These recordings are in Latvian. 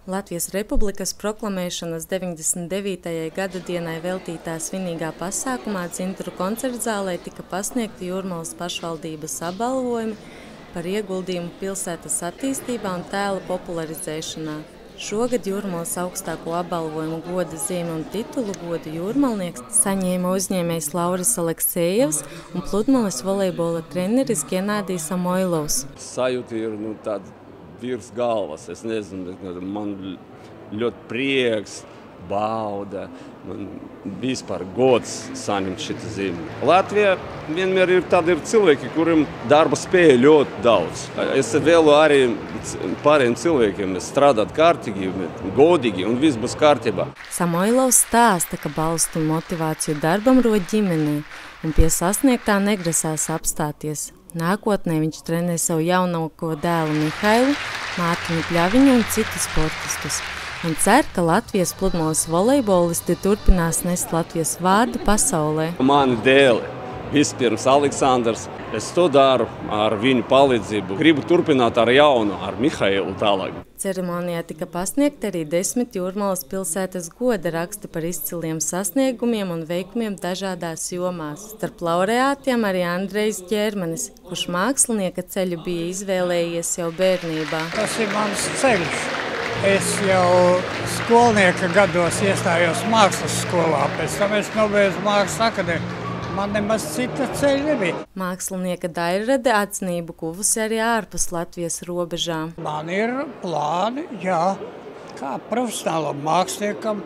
Latvijas Republikas proklamēšanas 99. gada dienai veltītā svinīgā pasākumā Dzinturu koncertzālē tika pasniegti Jūrmalas pašvaldības apbalvojumi par ieguldījumu pilsētas attīstībā un tēla popularizēšanā. Šogad Jūrmalas augstāko apbalvojumu goda zīmi un titulu godu jūrmalnieks saņēma uzņēmējs Lauris Aleksejevs un pludmales volejbola treneris Genādijs Samoilovs. Sajūta ir tāda virs galvas, es nezinu, man ļoti prieks, bauda, man vispār gods saņemt šita zīmi. Latvijā vienmēr ir cilvēki, kuriem darba spēja ļoti daudz. Es vēlu arī pārējiem cilvēkiem strādāt kārtīgi, godīgi un viss būs kārtībā. Samoilovs stāsta, ka balstu un motivāciju darbam rod ģimenei un pie sasniegtā negrasās apstāties. Nākotnē viņš trenē savu jaunāko dēlu Mihailu, Mārtiņu Pļaviņu un citus sportistus. Un cer, ka Latvijas pludmales volejbolisti turpinās nest Latvijas vārdu pasaulē. Mani dēli, vispirms Aleksandrs, es to daru ar viņu palīdzību. Gribu turpināt ar jaunu, ar Mihailu tālāk. Ceremonijā tika pasniegti arī 10 Jūrmalas pilsētas goda raksti par izciliem sasniegumiem un veikumiem dažādās jomās. Starp laureātiem arī Andrejs Ķermenis, kurš mākslinieka ceļu bija izvēlējies jau bērnībā. Tas ir mans ceļš. Es jau skolnieka gados iestājos mākslas skolā, pēc tam es nobeidzu mākslas akadēmiju. Man nemaz cita ceļa nebija. Mākslinieka daļrade atzinību guvusi arī ārpus Latvijas robežām. Man ir plāni, jā, kā profesionālam māksliniekam.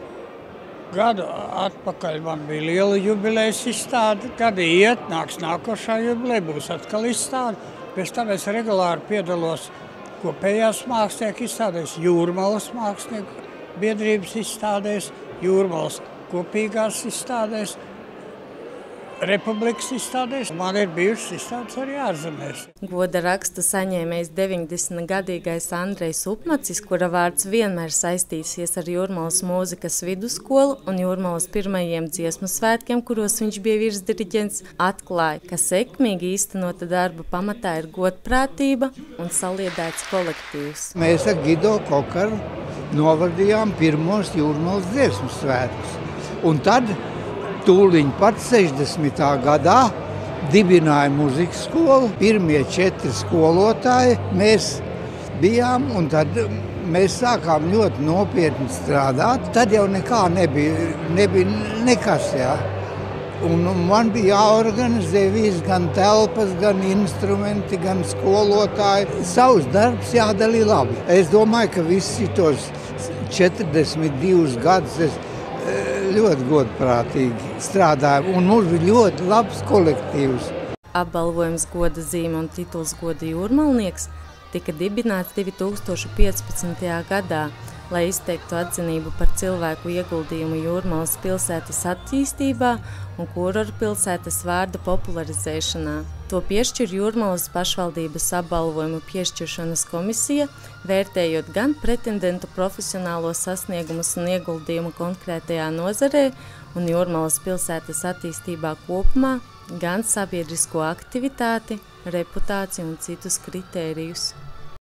Gadu atpakaļ man bija liela jubilejas izstāde. Gadi iet, nākošā jubileja, būs atkal izstāde. Pēc tam es regulāri piedalos kopējās mākslinieku izstādēs, Jūrmalas mākslinieku biedrības izstādēs, Jūrmalas kopīgās izstādēs, Republikas izstādēs. Man ir bijušas izstādes arī ārzemēs. Goda raksta saņēmējs 90-gadīgais Andrejs Upmacis, kura vārds vienmēr saistīsies ar Jūrmalas mūzikas vidusskolu un Jūrmalas pirmajiem dziesmu svētkiem, kuros viņš bija virsdiriģents, atklāja, ka sekmīgi īstenota darba pamatā ir godprātība un saliedēts kolektīvs. Mēs ar Gido Kokaru novadījām pirmos Jūrmalas dziesmu svētkus. Un tad tūliņ pat 60. gadā dibināja muzikas skolu. Pirmie 4 skolotāji mēs bijām, un tad mēs sākām ļoti nopietni strādāt. Tad jau nekā nebija nekas, jā. Un man bija jāorganizē viss, gan telpas, gan instrumenti, gan skolotāji. Savs darbs jādalīja labi. Es domāju, ka visi tos 42 gadus es ļoti godprātīgi strādāju, un mums bija ļoti labs kolektīvs. Apbalvojums goda zīme un tituls goda jūrmalnieks tika dibināts 2015. gadā, lai izteiktu atzinību par cilvēku ieguldījumu Jūrmalas pilsētas attīstībā un Kuroru pilsētas vārda popularizēšanā. To piešķir Jūrmalas pašvaldības apbalvojumu piešķiršanas komisija, vērtējot gan pretendentu profesionālos sasniegumus un ieguldījumu konkrētajā nozarē un Jūrmalas pilsētas attīstībā kopumā, gan sabiedrisko aktivitāti, reputāciju un citus kritērijus.